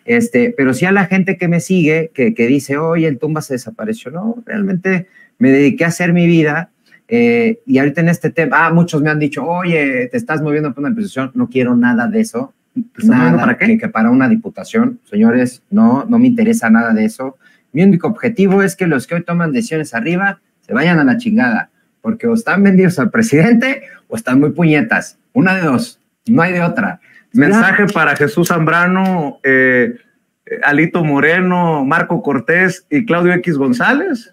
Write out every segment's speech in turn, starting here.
Pero sí a la gente que me sigue, que dice, oye, el Tumba se desapareció. No, realmente me dediqué a hacer mi vida. Y ahorita en este tema, muchos me han dicho, oye, te estás moviendo para una posición. No quiero nada de eso. Nada, ¿para qué? Que para una diputación. Señores, no me interesa nada de eso. Mi único objetivo es que los que hoy toman decisiones arriba se vayan a la chingada, porque o están vendidos al presidente o están muy puñetas. Una de dos, no hay de otra. Mensaje para Jesús Zambrano, Alito Moreno, Marco Cortés y Claudio X González.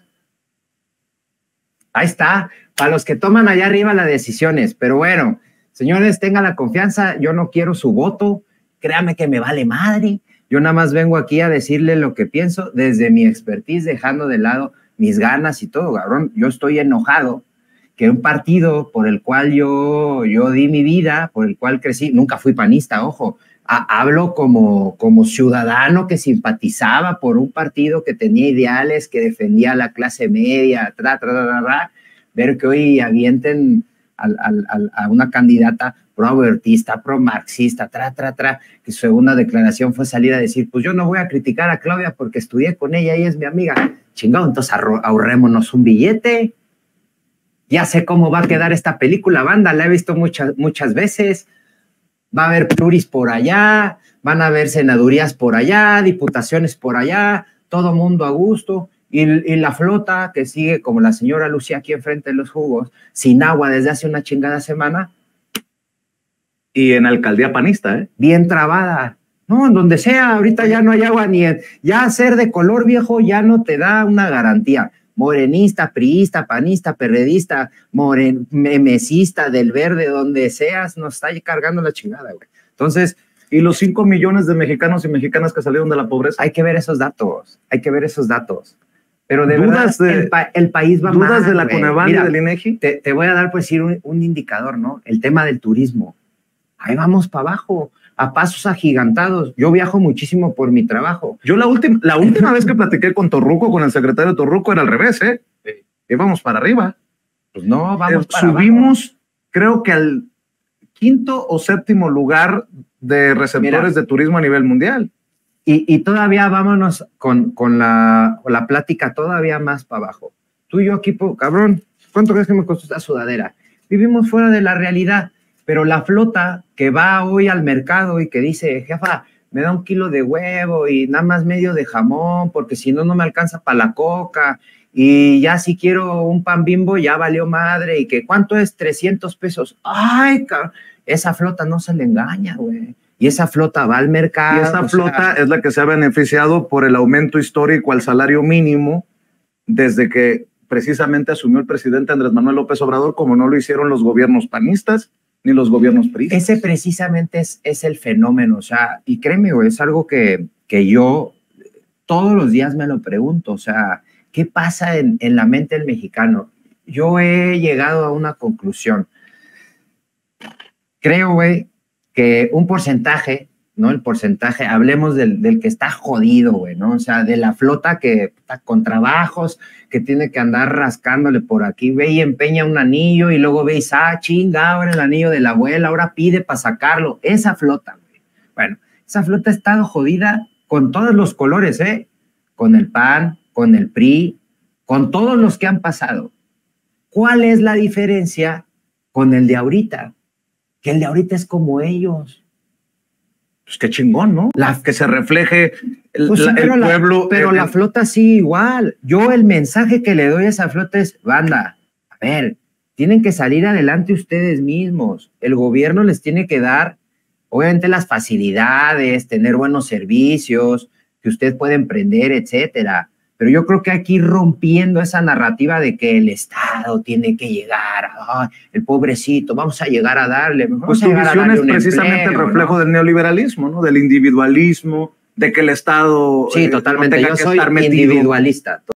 Ahí está, para los que toman allá arriba las decisiones. Pero bueno, señores, tengan la confianza, yo no quiero su voto, créanme que me vale madre. Yo nada más vengo aquí a decirle lo que pienso desde mi expertise, dejando de lado mis ganas y todo, cabrón. Yo estoy enojado que un partido por el cual yo di mi vida, por el cual crecí, nunca fui panista, ojo, hablo como ciudadano que simpatizaba por un partido que tenía ideales, que defendía a la clase media, ver que hoy avienten a una candidata pro-abortista, pro-marxista, que su segunda declaración fue salir a decir, pues yo no voy a criticar a Claudia porque estudié con ella y es mi amiga. Chingado, entonces ahorrémonos un billete. Ya sé cómo va a quedar esta película, banda, la he visto muchas veces. Va a haber pluris por allá, van a haber senadurías por allá, diputaciones por allá, todo mundo a gusto. Y la flota que sigue, como la señora Lucía aquí enfrente de los jugos, sin agua desde hace una chingada semana. Y en alcaldía panista, ¿eh? Bien trabada. No, en donde sea, ahorita ya no hay agua ya ser de color viejo ya no te da una garantía. Morenista, priista, panista, perredista, memesista, del verde, donde seas, nos está cargando la chingada, güey. Entonces, y los 5 millones de mexicanos y mexicanas que salieron de la pobreza. Hay que ver esos datos, Pero de verdad, el país va mal. ¿Dudas de la Coneval y del INEGI? Te voy a dar, pues, un indicador, ¿no? El tema del turismo. Ahí vamos para abajo, a pasos agigantados. Yo viajo muchísimo por mi trabajo. Yo la última vez que platiqué con Torruco, con el secretario Torruco, era al revés, ¿eh? Íbamos para arriba. Pues no, vamos para subimos, abajo. Creo que al 5º o 7º lugar de receptores de turismo a nivel mundial. Y todavía vámonos con la plática todavía más para abajo. Tú y yo aquí, cabrón, ¿cuánto crees que me costó esta sudadera? Vivimos fuera de la realidad. Pero la flota que va hoy al mercado y que dice, jefa, me da 1 kilo de huevo y nada más medio de jamón, porque si no, no me alcanza para la coca, y ya si quiero un pan Bimbo, ya valió madre, y que ¿cuánto es? 300 pesos. Ay, cabrón, esa flota no se le engaña, güey. Y esa flota va al mercado. Y esa flota es la que se ha beneficiado por el aumento histórico al salario mínimo desde que precisamente asumió el presidente Andrés Manuel López Obrador, como no lo hicieron los gobiernos panistas ni los gobiernos priistas. Ese precisamente es el fenómeno, o sea, y créeme, güey, es algo que yo todos los días me lo pregunto, o sea, ¿qué pasa en la mente del mexicano? Yo he llegado a una conclusión. Creo, güey, que un porcentaje, ¿no? El porcentaje, hablemos del que está jodido, güey, ¿no? O sea, de la flota que está con trabajos, que tiene que andar rascándole por aquí, ve y empeña un anillo y luego veis, chinga, ahora el anillo de la abuela, ahora pide para sacarlo. Esa flota, güey. Bueno, esa flota ha estado jodida con todos los colores, ¿eh? Con el PAN, con el PRI, con todos los que han pasado. ¿Cuál es la diferencia con el de ahorita? Que el de ahorita es como ellos. Pues qué chingón, ¿no? Que se refleje el pueblo. Pero la flota sí igual. Yo el mensaje que le doy a esa flota es, banda, a ver, tienen que salir adelante ustedes mismos. El gobierno les tiene que dar, obviamente, las facilidades, tener buenos servicios, que usted puede emprender, etcétera. Pero yo creo que hay que ir rompiendo esa narrativa de que el Estado tiene que llegar, el pobrecito, vamos a llegar a darle. Pues tu visión es precisamente el reflejo del neoliberalismo, ¿no? Del individualismo, de que el Estado sí, totalmente. Yo soy individualista.